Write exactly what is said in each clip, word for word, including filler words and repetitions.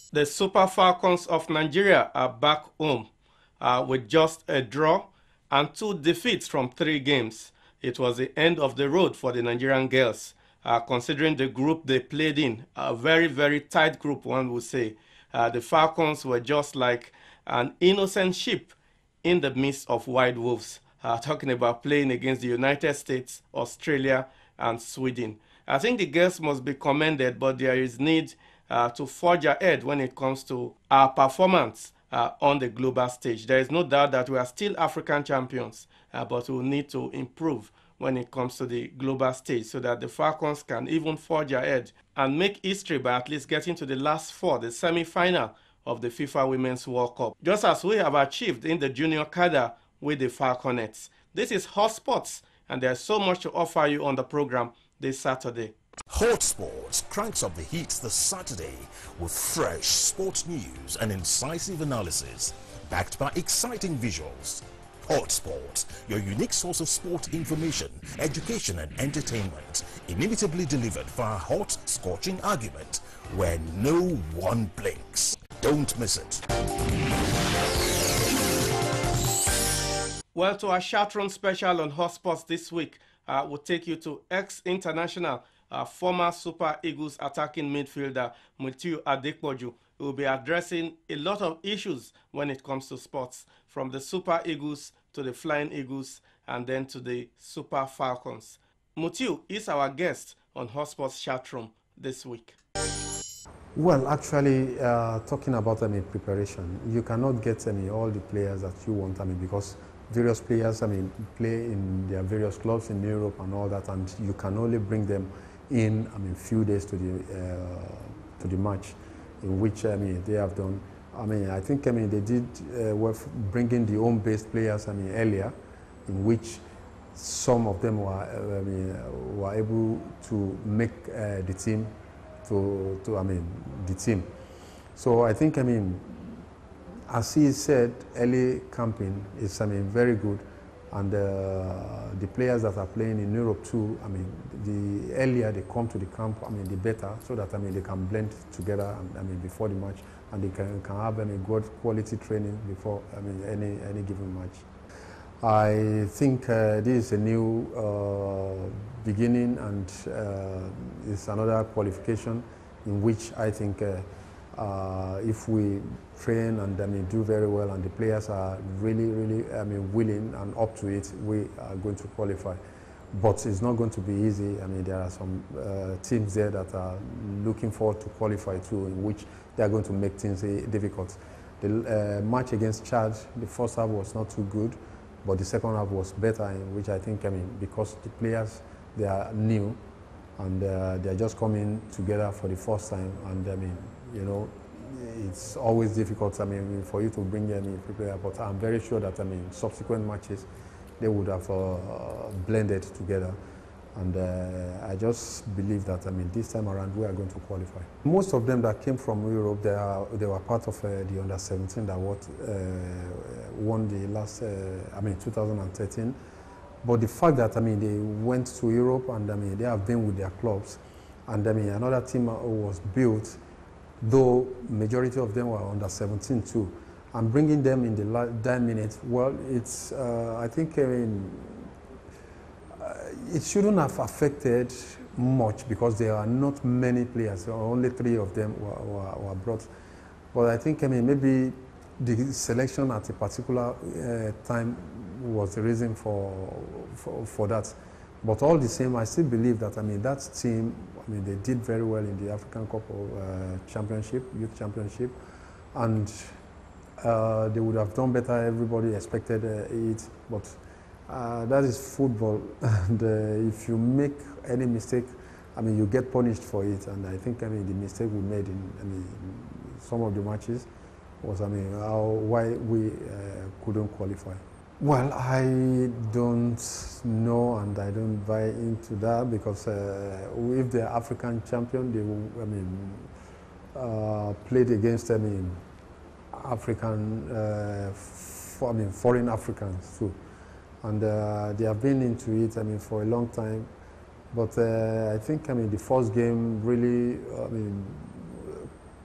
The Super Falcons of Nigeria are back home uh, with just a draw and two defeats from three games. It was the end of the road for the Nigerian girls, uh, considering the group they played in. A very, very tight group, one would say. Uh, the Falcons were just like an innocent sheep in the midst of wild wolves, uh, talking about playing against the United States, Australia, and Sweden. I think the girls must be commended, but there is need uh, to forge ahead when it comes to our performance uh, on the global stage. There is no doubt that we are still African champions, uh, but we need to improve when it comes to the global stage so that the Falcons can even forge ahead and make history by at least getting to the last four, the semi-final of the FIFA Women's World Cup, just as we have achieved in the junior cadre with the Falconets. This is Hot Sports, and there's so much to offer you on the program this Saturday. Hot Sports cranks up the heat this Saturday with fresh sports news and incisive analysis, backed by exciting visuals. Hot Sports, your unique source of sport information, education and entertainment, inimitably delivered via hot, scorching argument where no one blinks. Don't miss it. Well, to our Chatron special on Hot Sports this week, uh, we'll take you to ex-international, uh, former Super Eagles attacking midfielder Mutiu Adekpoju, who will be addressing a lot of issues when it comes to sports, from the Super Eagles to the Flying Eagles and then to the Super Falcons. Mutiu is our guest on Hot Sports Chatroom this week. Well, actually, uh, talking about I mean, preparation, you cannot get I mean, all the players that you want, I mean, because various players I mean, play in their various clubs in Europe and all that, and you can only bring them in I mean, few days to the, uh, to the match, in which I mean, they have done. I mean, I think I mean, they did uh, worth bringing the home-based players I mean, earlier, in which some of them were, uh, I mean, were able to make uh, the team To, to, I mean, the team. So I think, I mean, as he said, early camping is, I mean, very good. And uh, the players that are playing in Europe too, I mean, the earlier they come to the camp, I mean, the better, so that, I mean, they can blend together, and, I mean, before the match, and they can, can have, I mean, good quality training before, I mean, any, any given match. I think uh, this is a new uh, beginning, and uh, it's another qualification in which I think uh, uh, if we train and I mean, do very well, and the players are really, really I mean, willing and up to it, we are going to qualify. But it's not going to be easy. I mean, there are some uh, teams there that are looking forward to qualify too, in which they are going to make things uh, difficult. The uh, match against Chad, the first half was not too good, but the second half was better, in which I think, I mean, because the players, they are new, and uh, they're just coming together for the first time, and I mean, you know, it's always difficult, I mean, for you to bring any player, but I'm very sure that, I mean, subsequent matches, they would have uh, blended together. And uh, I just believe that, I mean, this time around we are going to qualify. Most of them that came from Europe, they, are, they were part of uh, the under seventeen that what, uh, won the last, uh, I mean, two thousand thirteen. But the fact that, I mean, they went to Europe, and I mean, they have been with their clubs, and I mean, another team was built, though majority of them were under seventeen too. And bringing them in the last nine minutes, well, it's, uh, I think, I mean, it shouldn't have affected much, because there are not many players. Only three of them were, were, were brought. But I think, I mean, maybe the selection at a particular uh, time was the reason for, for, for that. But all the same, I still believe that, I mean, that team, I mean, they did very well in the African Cup of, uh, Championship, Youth Championship, and uh, they would have done better. Everybody expected uh, it, but Uh, that is football, and uh, if you make any mistake, I mean, you get punished for it. And I think, I mean, the mistake we made in, I mean, some of the matches was, I mean, how, why we uh, couldn't qualify. Well, I don't know, and I don't buy into that, because uh, if they're African champion, they will, I mean, uh, played against, I mean, African, uh, for, I mean, foreign Africans too. And uh, they have been into it, I mean, for a long time. But uh, I think, I mean, the first game really, I mean,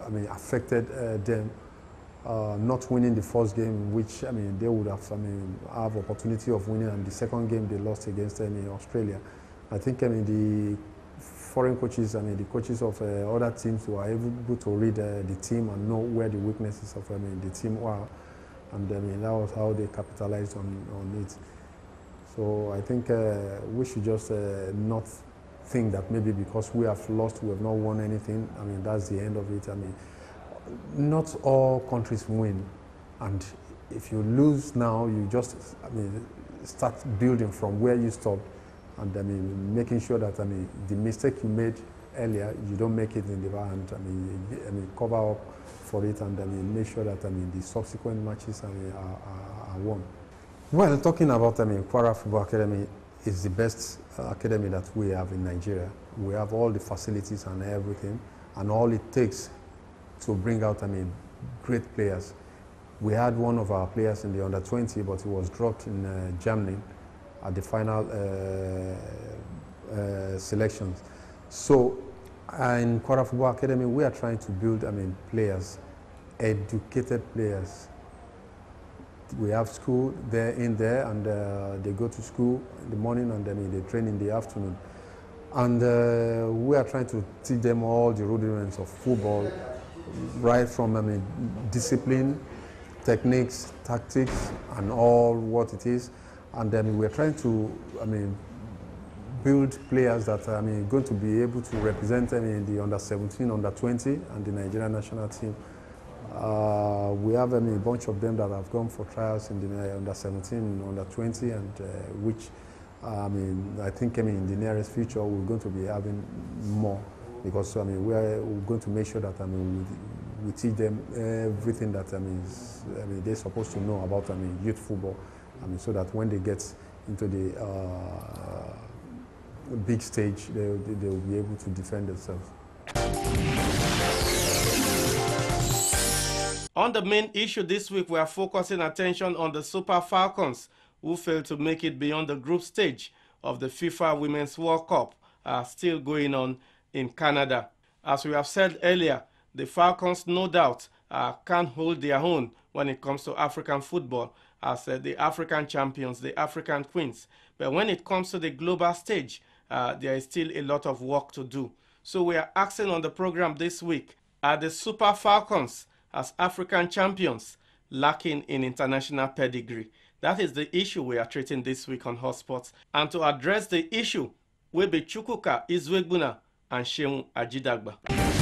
I mean, affected uh, them. Uh, not winning the first game, which I mean they would have I mean have opportunity of winning, and the second game they lost against I mean, Australia. I think I mean the foreign coaches, I mean the coaches of uh, other teams were able to read uh, the team and know where the weaknesses of I mean the team were, and I mean that was how they capitalized on on it. So I think uh, we should just uh, not think that maybe because we have lost, we have not won anything. I mean that's the end of it. I mean. Not all countries win, and if you lose now, you just I mean start building from where you stopped, and I mean making sure that I mean the mistake you made earlier you don't make it in the end. I mean I mean cover up for it, and I mean make sure that I mean the subsequent matches I mean are, are, are won. Well, talking about I mean Kwara Football Academy is the best uh, academy that we have in Nigeria. We have all the facilities and everything, and all it takes to bring out, I mean, great players. We had one of our players in the under twenty, but he was dropped in uh, Germany at the final uh, uh, selections. So, uh, in Kwara Football Academy, we are trying to build, I mean, players, educated players. We have school there in there, and uh, they go to school in the morning, and then they train in the afternoon. And uh, we are trying to teach them all the rudiments of football, right from I mean, discipline, techniques, tactics, and all what it is. And then we're trying to, I mean, build players that I mean going to be able to represent I mean, the under seventeen, under twenty, and the Nigerian national team. Uh, we have I mean, a bunch of them that have gone for trials in the under seventeen, under twenty, and uh, which I mean I think I mean in the nearest future we're going to be having more. Because I mean, we are we're going to make sure that I mean we, we teach them everything that I mean, is, I mean they're supposed to know about I mean youth football. I mean so that when they get into the uh, big stage, they, they they will be able to defend themselves. On the main issue this week, we are focusing attention on the Super Falcons, who failed to make it beyond the group stage of the FIFA Women's World Cup, are still going on in Canada. As we have said earlier, the Falcons no doubt uh, can hold their own when it comes to African football as uh, the African champions, the African queens. But when it comes to the global stage, uh, there is still a lot of work to do. So we are asking on the program this week, are the Super Falcons as African champions lacking in international pedigree? That is the issue we are treating this week on Hotsports. And to address the issue, will be Chukwuka Izwegbuna and Shehu Ajidagba.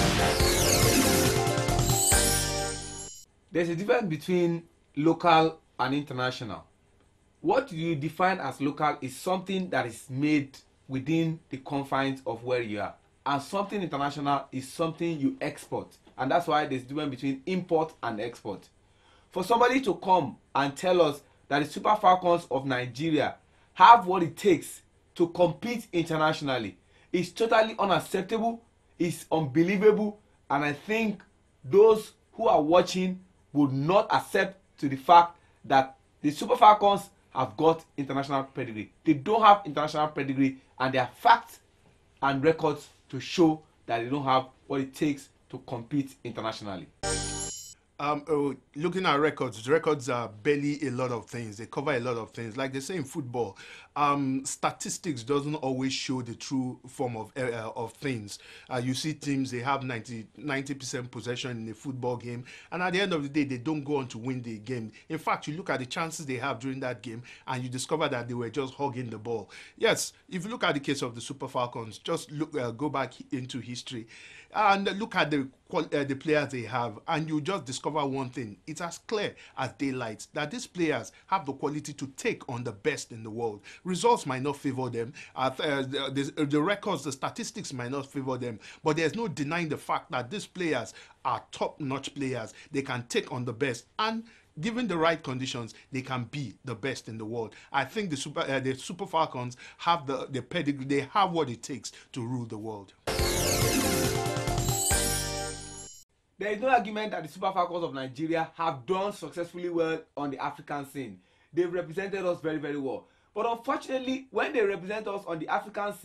There's a difference between local and international. What you define as local is something that is made within the confines of where you are. And something international is something you export. And that's why there's a difference between import and export. For somebody to come and tell us that the Super Falcons of Nigeria have what it takes to compete internationally is totally unacceptable, is unbelievable, and I think those who are watching would not accept to the fact that the Super Falcons have got international pedigree. They don't have international pedigree, and there are facts and records to show that they don't have what it takes to compete internationally. Um, uh, looking at records, records are barely a lot of things. They cover a lot of things. Like they say in football, um, statistics doesn't always show the true form of uh, of things. Uh, you see teams, they have ninety percent possession in a football game, and at the end of the day, they don't go on to win the game. In fact, you look at the chances they have during that game, and you discover that they were just hugging the ball. Yes, if you look at the case of the Super Falcons, just look, uh, go back into history, and look at the uh, the players they have, and you just discover one thing. It's as clear as daylight that these players have the quality to take on the best in the world. Results might not favor them, uh, the, the, the records, the statistics might not favor them, but there's no denying the fact that these players are top-notch players. They can take on the best, and given the right conditions, they can be the best in the world. I think the Super, uh, the Super Falcons have the, the pedigree, they have what it takes to rule the world. There is no argument that the Super Falcons of Nigeria have done successfully well on the African scene. They've represented us very, very well. But unfortunately, when they represent us on the African scene,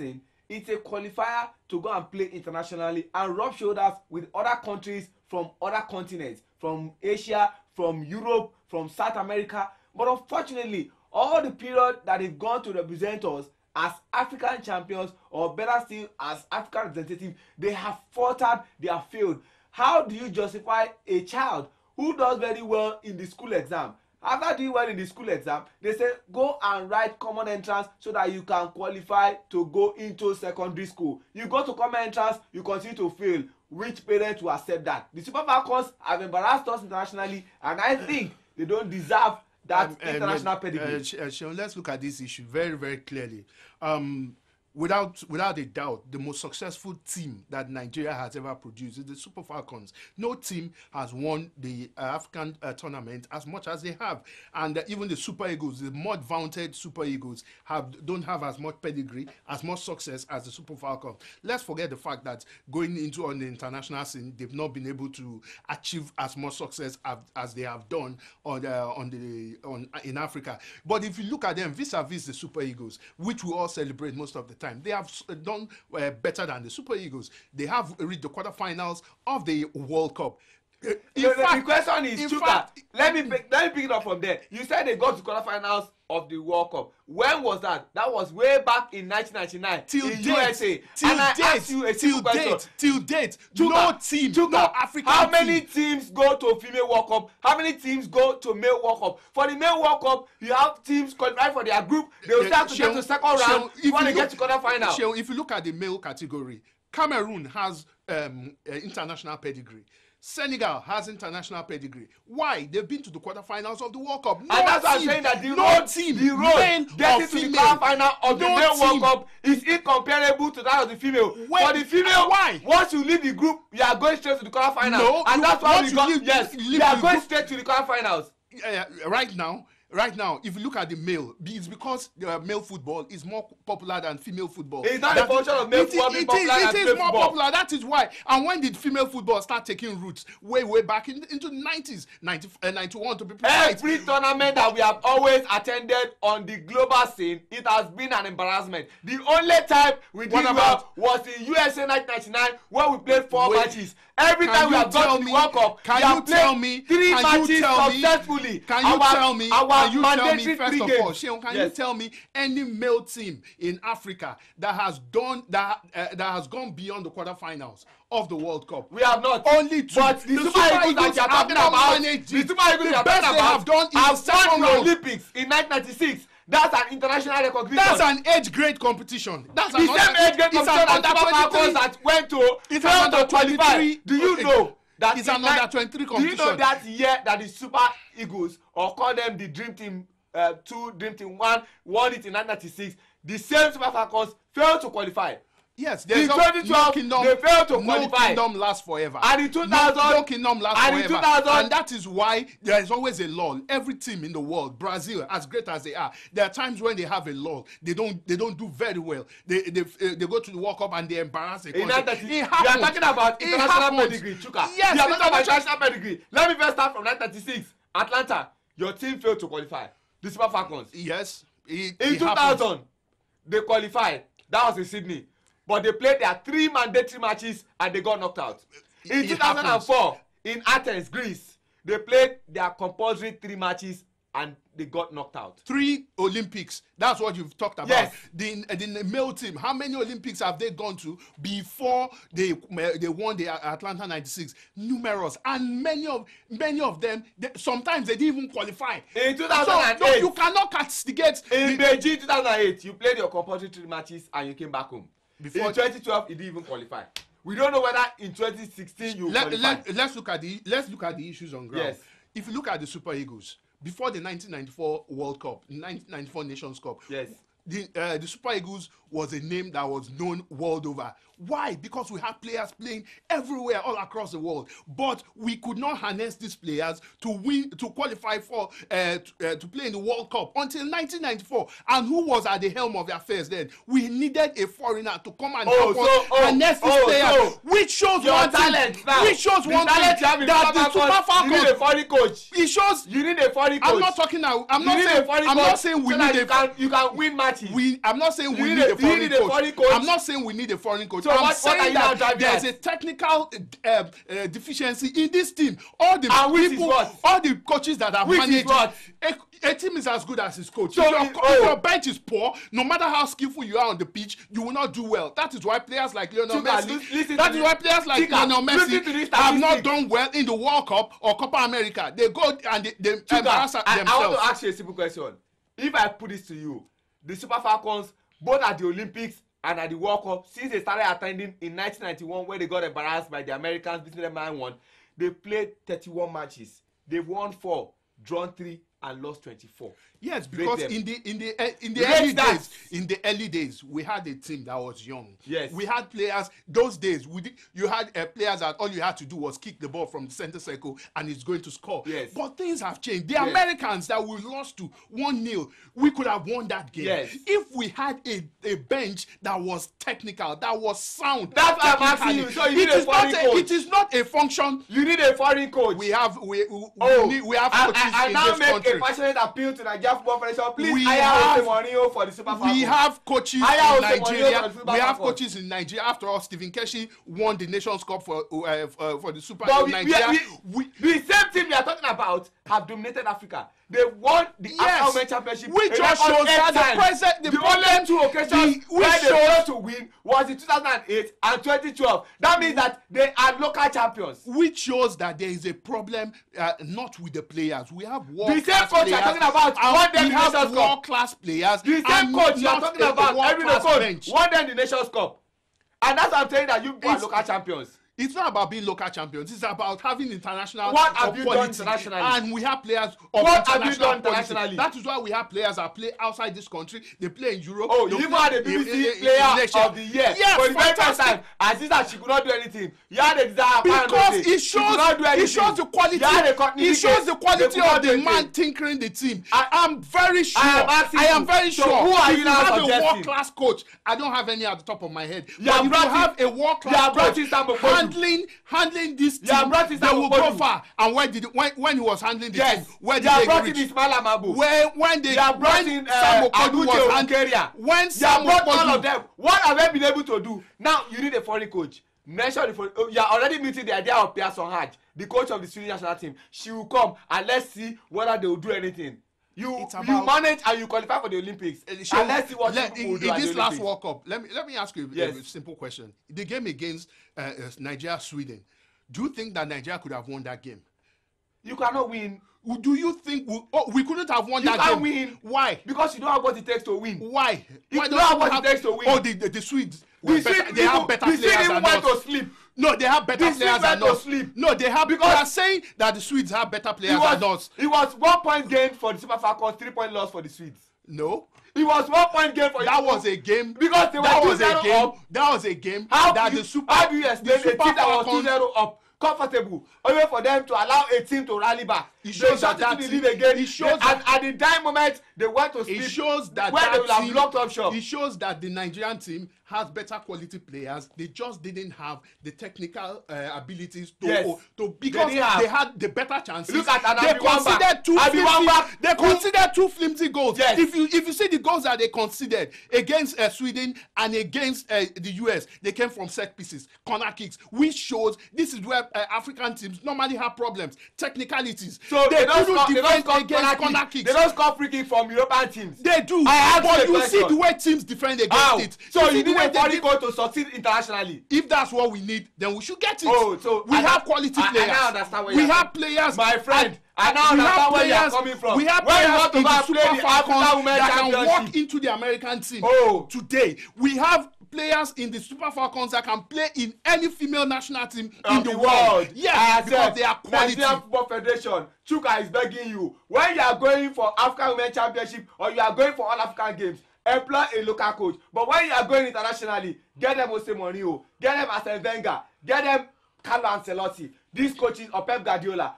It's a qualifier to go and play internationally and rub shoulders with other countries from other continents, from Asia, from Europe, from South America. But unfortunately, all the period that they've gone to represent us as African champions, or better still as African representatives, they have faltered, they have failed. How do you justify a child who does very well in the school exam? After doing well in the school exam, they say go and write common entrance so that you can qualify to go into secondary school. You go to common entrance, you continue to fail. Which parents will accept that? The Super Falcons have embarrassed us internationally, and I think they don't deserve that um, international um, pedigree. Uh, Sean, let's look at this issue very, very clearly. Um, Without, without a doubt, the most successful team that Nigeria has ever produced is the Super Falcons. No team has won the uh, African uh, tournament as much as they have. And uh, even the Super Eagles, the more vaunted Super Eagles, have don't have as much pedigree, as much success as the Super Falcons. Let's forget the fact that going into on the international scene, they've not been able to achieve as much success as, as they have done on the, on the on in Africa. But if you look at them vis-a-vis the Super Eagles, which we all celebrate most of the time, they have done uh, better than the Super Eagles. They have reached the quarterfinals of the World Cup. Uh, the, fact, the question is, Chuka, fact, let me pick, let me pick it up from there. You said they got to quarterfinals of the World Cup. When was that? That was way back in nineteen ninety-nine till in date, U S A. Till and I date, ask you a till question. date, till date, Chuka, no team, Chuka, no African how many team. teams go to female World Cup? How many teams go to male World Cup? For the male World Cup, you have teams qualify for their group. They will start to get to second round before they get to quarterfinal. Sheon, if you look at the male category, Cameroon has um, uh, international pedigree. Senegal has international pedigree. Why? They've been to the quarterfinals of the World Cup. No and that's team, why I'm saying that the no road, team, the road men getting to the quarterfinal of no the male team. World Cup is incomparable to that of the female. When, For the female, why? Once you leave the group, you are going straight to the quarterfinals. No, and you, that's why we got leave, yes, leave we are going group, straight to the quarterfinals. Uh, right now. Right now, if you look at the male, it's because uh, male football is more popular than female football. It's not a function of male it, football it, being it popular is, than it female is more football. popular. That is why. And when did female football start taking roots? Way, way back in, into the nineties, ninety, uh, ninety-one to be precise. Every tournament that we have always attended on the global scene, it has been an embarrassment. The only time we did well was in U S A nineteen ninety-nine when we played four Wait, matches. Every time we have gone to the World Cup, can we you have tell played me, three can matches you tell successfully. Me, can you our, tell me? Our can you tell mandatory me first three of games. all, Sheon, can yes. you tell me any male team in Africa that has done that uh, that has gone beyond the quarterfinals of the World Cup? We have not. Only two. But the, the Super, Super Eagles that you are talking about, the Super Eagles you are talking about, have done have won the Olympics in nineteen ninety-six. That's an international recognition. That's an age grade competition. That's the another, same age grade competition as Super Falcons that went to it's fail to qualify. Do you know that it's an under twenty-three competition? Do you know that year that the Super Eagles, or call them the Dream Team uh, two, Dream Team one, won it in nineteen ninety-six? The same Super Falcons failed to qualify. Yes, there's in twenty twelve, no kingdom, they failed to no qualify. kingdom lasts forever. And in two thousand, no, no kingdom lasts and forever. In two thousand, and that is why there is always a lull. Every team in the world, Brazil, as great as they are, there are times when they have a lull. They don't, they don't do very well. They, they, uh, they go to the World Cup and they embarrass the country. That, it happens. We are talking about international pedigree, Chuka. Yes, we are talking about international pedigree. Let me first start from nineteen ninety-six. Atlanta, your team failed to qualify. The Super Falcons. Yes. It, in it two thousand, happens. They qualified. That was in Sydney. But they played their three mandatory matches and they got knocked out. In it two thousand four, happens. In Athens, Greece, they played their compulsory three matches and they got knocked out. Three Olympics. That's what you've talked about. Yes. The, the male team, how many Olympics have they gone to before they they won the Atlanta ninety-six? Numerous. And many of many of them, they, sometimes they didn't even qualify. In two thousand eight. So, no, you cannot castigate. In the, Beijing two thousand eight, you played your compulsory three matches and you came back home. Before in twenty twelve, it didn't even qualify. We don't know whether in twenty sixteen you let, qualify. Let, let's look at the let's look at the issues on ground. Yes. If you look at the Super Eagles, before the nineteen ninety-four World Cup, nineteen ninety-four Nations Cup, yes, the uh, the Super Eagles was a name that was known world over. Why? Because we had players playing everywhere, all across the world. But we could not harness these players to win, to qualify for, uh, to, uh, to play in the World Cup until nineteen ninety-four. And who was at the helm of the affairs then? We needed a foreigner to come and oh, help so, us oh, harness these oh, players, so which shows your one talent thing. now. Which shows the one thing that the Super Falcons. You need a foreign coach. It shows. You need a foreign coach. I'm not talking now. I'm you not need saying. A foreign I'm coach not saying we so need that a. You can, you can win matches. matches. We, I'm not saying we You need, need a- a, foreign you need a coach. foreign coach. I'm not saying we need a foreign coach. So I'm what- what saying are you now that driving there's at? a technical uh, uh, deficiency in this team. All the And which is people, what? all the coaches that are Which is managing, what? a, a team is as good as its coach. So if, your, it- if oh. your bench is poor, no matter how skillful you are on the pitch, you will not do well. That is why players like Lionel Chuka, Messi. lis- listen That to is this. why players like Chuka, Lionel listen to Messi this have not statistic. done well in the World Cup or Copa America. They go and they, they Chuka, embarrass I, I themselves. want to ask you a simple question. If I put this to you, the Super Falcons, both at the Olympics and at the World Cup, since they started attending in nineteen ninety-one, where they got embarrassed by the Americans, beating them nine one, they played thirty-one matches. They've won four, drawn three, and lost twenty-four. Yes, Rate because them. in the in the uh, in the Rate early that. days, in the early days, we had a team that was young. Yes. we had players. Those days, we did, you had uh, players that all you had to do was kick the ball from the center circle and it's going to score. Yes. But things have changed. The Yes. Americans that we lost to one nil, we could have won that game. Yes. If we had a, a bench that was technical, that was sound. That's why I'm asking technically. you. So you It need a is not foreign a, coach. it is not a function. You need a foreign coach. We have we we, Oh, we, need, we have I, coaches I, I in now this make country. a passionate appeal to Nigeria Football Federation. Please We hire have- Jose Mourinho for the Super Falcons. We have coaches Hire in Jose Mourinho for Nigeria. the Super We have Falcons. coaches in Nigeria. After all, Stephen Keshi won the Nations Cup for uh, uh, for the Super But in we, Nigeria. we, we, the same team we are talking about have dominated Africa. They won the Yes. African Women Championship. Which a just record shows eight that the times. present- the the problem- only two occasions the- which where they shows- failed to win was in two thousand eight and twenty twelve. That means that they are local champions. Which shows that there is a problem, uh, not with the players. We have world same class coach players. you're talking about and won them we the have Nations Cup. world class players. The same and coach you are not talking a- a about, every world-class coach, bench. won them the Nations Cup. And that's what I'm saying, that you are It's- local champions. It's not about being local champions. It's about having international What have of you quality. done internationally? And we have players of What have you international done quality. internationally? That is why we have players that play outside this country. They play in Europe. Oh, They you even play had a in- B B in- C in- player in Asia. of the year. Yes, For the very first fantastic. time, as if that she could not do anything. You had a desire. Because it she could shows, not do it anything. shows the quality. You had a It certificate. shows the They quality could not of do the anything. man tinkering the team. I- I'm very sure. I am asking I am you, very so sure. who are if you now have a suggesting? world-class coach, I don't have any at the top of my head. You but have if brought you have in- a you world-class have brought coach in Sam Okpoju. handling handling this You have team, brought in they Sam will go Okpoju. far. And when did when when he was handling the Yes. team, where You did have they brought in reach? Ismail Amabu. When when they You have brought when in Sam uh, Okpoju was Aguche handling, Okeria. when You have Sam brought all of Okpoju, them. What have they been able to do? Now you need a foreign coach. Mention the foreign. Oh, you are already meeting the idea of Pierre Sonhaj, the coach of the Swedish national team. She will come and let's see whether they will do anything. You It's you about- manage and you qualify for the Olympics. Uh, And so let's see what let- people will in, do in at this the last Olympics. World Cup. Let me let me ask you a, Yes. a simple question. The game against uh, uh, Nigeria, Sweden. Do you think that Nigeria could have won that game? You cannot win Do you think we, oh, we couldn't have won You that can't game? win. Why? because you don't have what it takes to win. Why? You Why don't have we what it takes to win. Oh, the the, the Swedes. were The better- Swedes they have even- better the Swedes players even than went us. to sleep. No, they have better The Swedes players went than to us. sleep. No, they have Because- because they are saying that the Swedes have better It players was, than us. it was one point gain for the Super Falcons, three point loss for the Swedes. No. It was one point gain for That you. was a game. Because they were that two was a zero game. up. That was a game. How that do you, the super, how do you explain the a team that was two Falcons- zero up, comfortable, only for them to allow a team to rally back? It shows They that shot that it to the team- lead again. it shows They- that- and at the dying moment, they went to sleep. It shows that where that they will have team, blocked up shop. It shows that the Nigerian team has better quality players. They just didn't have the technical uh, abilities to, Yes. to because didn't have. they had the better chances. Look at they Anabi Wamba. considered two Anabi flimsy, Wamba, they who- considered two flimsy goals. Yes. If you if you see the goals that they considered against uh, Sweden and against uh, the U S, they came from set pieces, corner kicks, which shows this is where uh, African teams normally have problems, technicalities. So they, they, don't couldn't score, they don't defend score against corner, corner kick. kicks. They don't score free kick from European teams. They do, I ask you but a you see question. the way teams defend against How? it. So see you the need way a they foreign def- coach to succeed internationally. If that's what we need, then we should get it. Oh, so we I have now- quality I- I players. now understand where we you're have coming- players, My friend, and- I now we have understand where you are players- coming from. We have When you players want to in go the and play Super the African Falcons Women that can walk Championship. into the American team. Oh. Today we have players in the Super Falcons that can play in any female national team Of in the, world. Yes, I because said, they are quality. Nigerian Football Federation, Chuka is begging you, when you are going for African Women Championship or you are going for all African games, employ a local coach. But when you are going internationally, get them Jose Mourinho, get them Arsene Wenger, get them Carlo Ancelotti, these coaches or Pep Guardiola.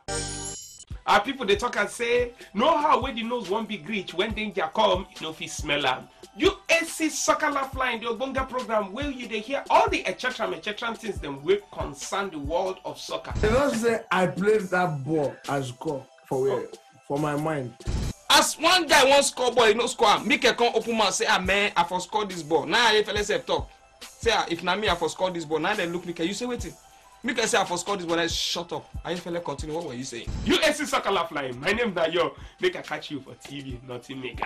Our people they talk and say, know how when the nose won't be reach when danger come, you know if you smell am. You A C Soccer Lifeline, the Ogbonga program where you they hear all the et cetera et cetera things them will concern the world of soccer. They don't say I played that ball as goal for where, for my mind. As one guy won't score ball, he no score am. Make a come open mouth say, ah man, I for score this ball. Now if let's say talk. Say ah, if na me I for score this ball. Now they look Mika, you say waiting. Mika say I for score this ball. Let's shut up. I fella continue. What were you saying? U S C Soccer Lifeline. My name is Dayo. Make I catch you for T V, nothing maker.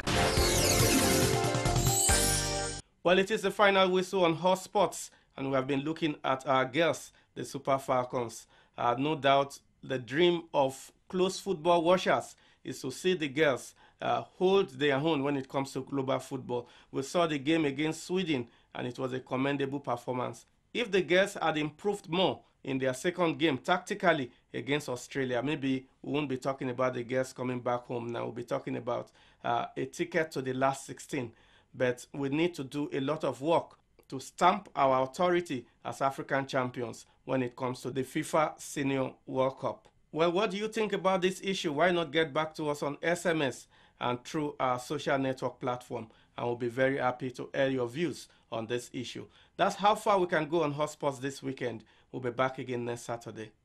Well, it is the final whistle on Hot Sports, and we have been looking at our girls, the Super Falcons. Uh, no doubt the dream of close football watchers is to see the girls uh, hold their own when it comes to global football. We saw the game against Sweden, and it was a commendable performance. If the girls had improved more in their second game tactically against Australia, maybe we won't be talking about the girls coming back home now. We'll be talking about uh, a ticket to the last sixteen. But we need to do a lot of work to stamp our authority as African champions when it comes to the FIFA Senior World Cup. Well, what do you think about this issue? Why not get back to us on S M S and through our social network platform? And we'll be very happy to air your views on this issue. That's how far we can go on Hot Sports this weekend. We'll be back again next Saturday.